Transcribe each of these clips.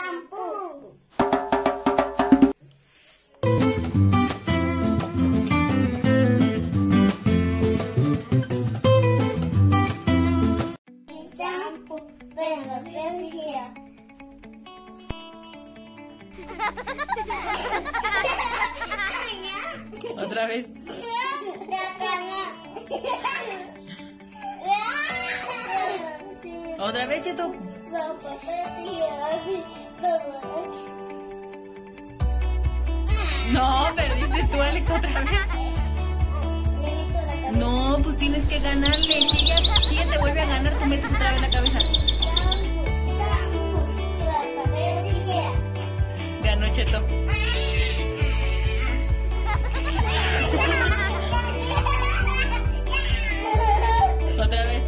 champú. Champú, pero here. Otra vez. Otra vez, Cheto. No, perdiste tú, Alex, otra vez. No, pues tienes que ganarle. Si ella te vuelve a ganar, tú metes otra vez la cabeza. Ganó Cheto. Otra vez.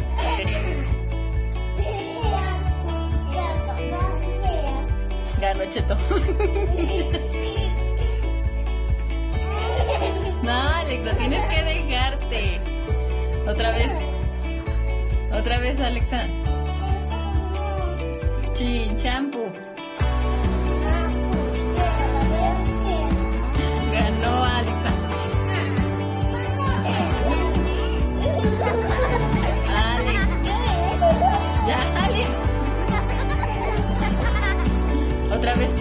Ganó Cheto. No, Alexa, tienes que dejarte. Otra vez. Otra vez, Alexa. Chin, champú. Ganó Alexa. Alex. Ya, Alex. Otra vez.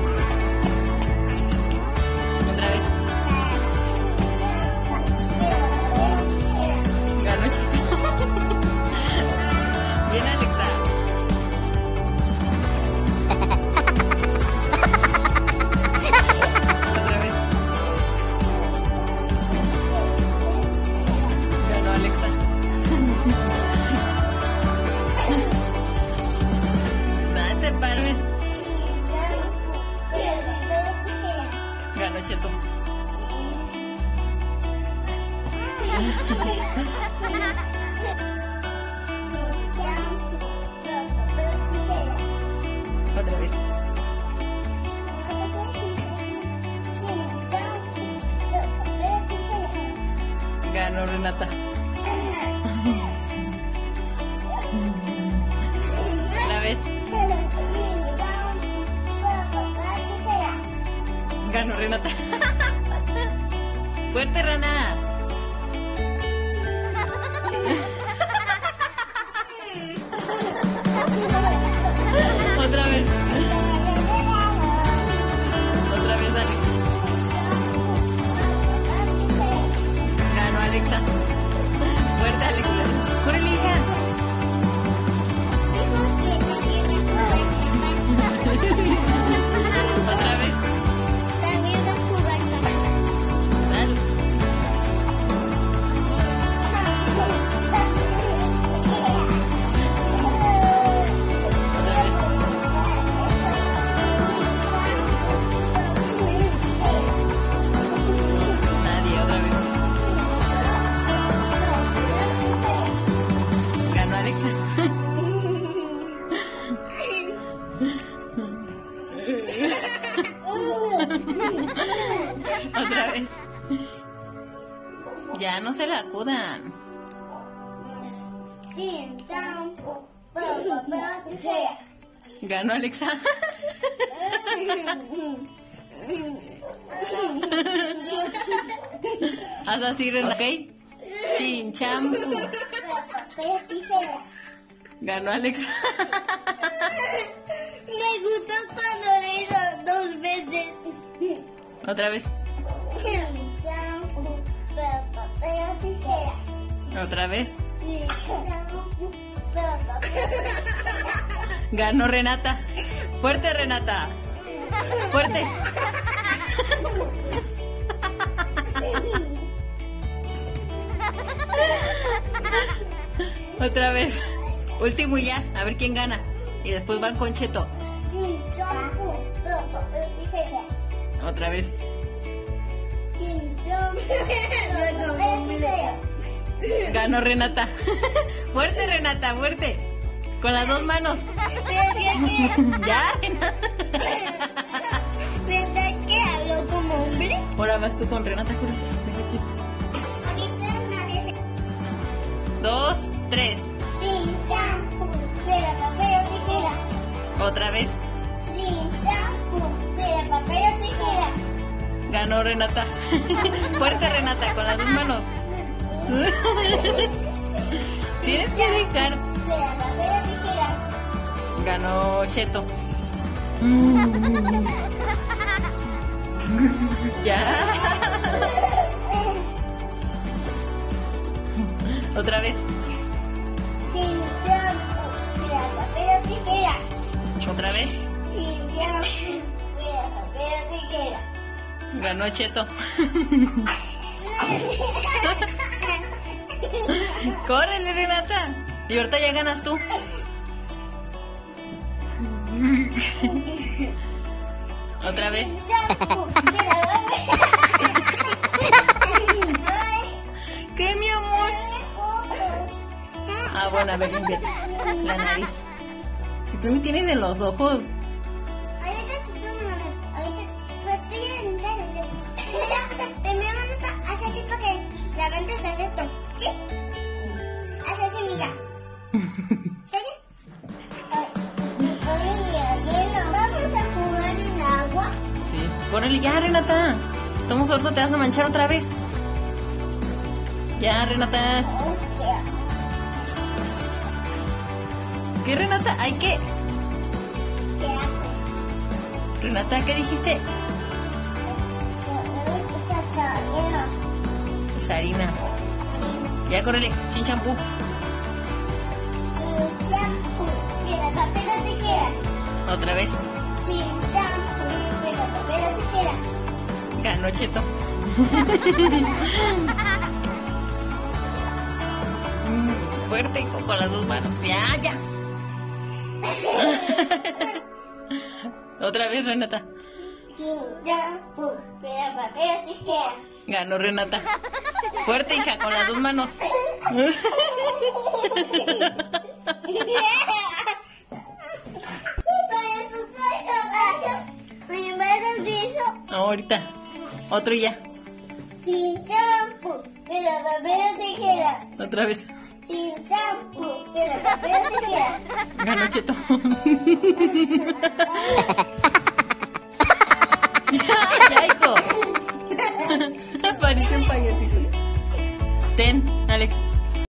Otra vez. Ganó Cheto. Bien, Alexa. Otra vez. Ganó Alexa. No te pares. Ganó Cheto. Otra vez. Ganó Renata. Otra vez. Ganó Renata. Fuerte, Rana. Otra vez. Otra vez, Alex. Ganó Alexa. Fuerte, Alexa. ¡Córrele, hija! Otra vez. Salud. Nadie, otra vez. Ganó Alexa. Otra vez. Ya no se la acudan. Ganó Alexa. Haz así, Renata, ¿ok? Sin champú. Ganó Alexa. Me gustó cuando le hizo 2 veces. Otra vez. Champú, papel, tijera. Otra vez. Champú, papel. Ganó Renata. Fuerte, Renata. Fuerte. Otra vez. Último y ya. A ver quién gana. Y después van con Cheto. Champú, papel, tijera. Otra vez. Ganó Renata. Fuerte, Renata, fuerte. Con las 2 manos. Ya, Renata. ¿Verdad que hablo como hombre? Ahora vas tú con Renata. Ahorita una vez. 2, 3. Sin champú, pero papel o tijera. Otra vez. Sin champú. Ganó Renata. Fuerte, Renata, con las dos manos. Tienes que dejar. Piedra, papel, tijera. Ganó Cheto. Ya. Otra vez. Sin tiempo. Piedra, papel, tijera. Otra vez. Sin tiempo. Piedra, papel, tijera. Ganó Cheto. Córrele, Renata. Y ahorita ya ganas tú. Otra vez. ¿Qué, mi amor? Ah, bueno, a ver, limpia la nariz. Si tú me tienes en los ojos. Ahorita tú haz así para que la mente se hace esto. ¿Sí? Haz así, mira. ¿Serio? Vamos a jugar en el agua. Sí. Córrele ya, Renata. Estamos ahorita, te vas a manchar otra vez. Ya, Renata. Hostia. ¿Qué, Renata? Hay que... ¿Qué hago? Renata, ¿qué dijiste? Es harina. Ya, córrele. Chin champú. Sin champú, piedra, papel o tijera. Otra vez. Sin champú, piedra, papel o tijera. Ganó Cheto. Fuerte, hijo, con las dos manos. Ya, ya. Otra vez, Renata. Sin champú, piedra, papel o tijera. Ganó Renata. Fuerte, hija, con las dos manos. Ahorita. Otro y ya. Sin champú, piedra, papel o tijera. Otra vez. Sin champú, piedra, papel o tijera. Ganó Cheto.